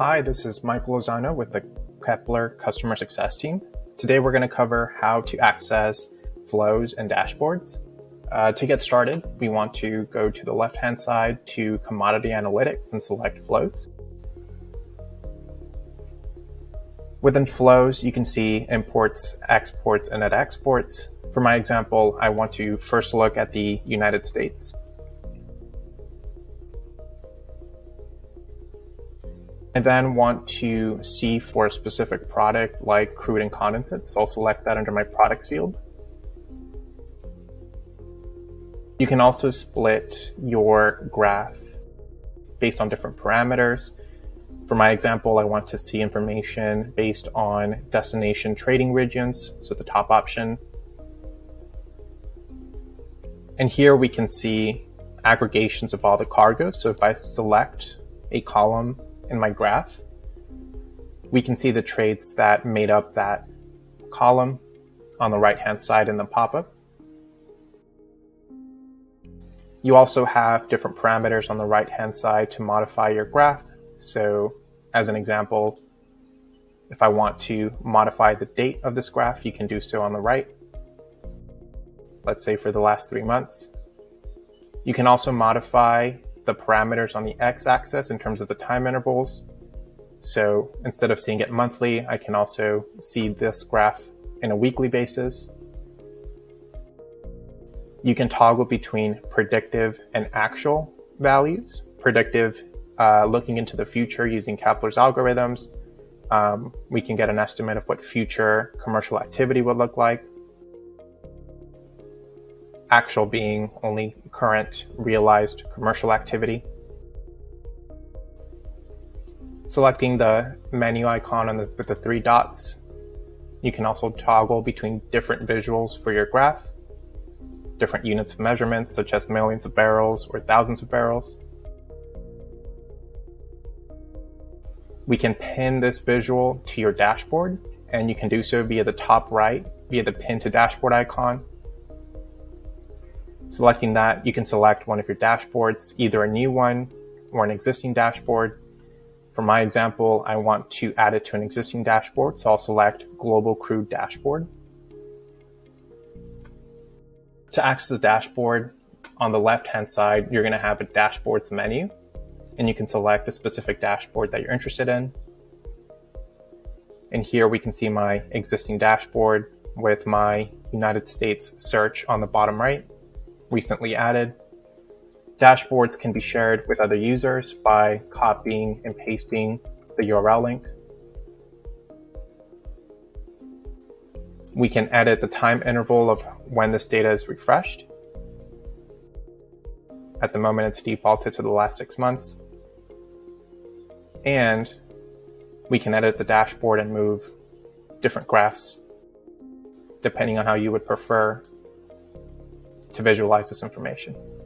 Hi, this is Michael Lozano with the Kpler Customer Success Team. Today we're going to cover how to access flows and dashboards. To get started, we want to go to the left-hand side to Commodity Analytics and select Flows. Within Flows, you can see imports, exports, and net exports. For my example, I want to first look at the United States. I then want to see for a specific product like crude and condensate, so I'll select that under my products field. You can also split your graph based on different parameters. For my example, I want to see information based on destination trading regions, so the top option. And here we can see aggregations of all the cargoes. So if I select a column in my graph, we can see the trades that made up that column on the right-hand side in the pop-up. You also have different parameters on the right-hand side to modify your graph. So as an example, if I want to modify the date of this graph, you can do so on the right. Let's say for the last 3 months. You can also modify the parameters on the x-axis in terms of the time intervals. So instead of seeing it monthly, I can also see this graph in a weekly basis. You can toggle between predictive and actual values. Predictive, looking into the future using Kpler's algorithms. We can get an estimate of what future commercial activity would look like. Actual being only current realized commercial activity. Selecting the menu icon with the 3 dots, you can also toggle between different visuals for your graph, different units of measurements such as millions of barrels or thousands of barrels. We can pin this visual to your dashboard, and you can do so via the top right, via the pin to dashboard icon. Selecting that, you can select one of your dashboards, either a new one or an existing dashboard. For my example, I want to add it to an existing dashboard, so I'll select Global Crude Dashboard. To access the dashboard, on the left-hand side, you're going to have a Dashboards menu, and you can select a specific dashboard that you're interested in. And here we can see my existing dashboard with my United States search on the bottom right. Recently added. Dashboards can be shared with other users by copying and pasting the URL link. We can edit the time interval of when this data is refreshed. At the moment, it's defaulted to the last 6 months. And we can edit the dashboard and move different graphs depending on how you would prefer to visualize this information.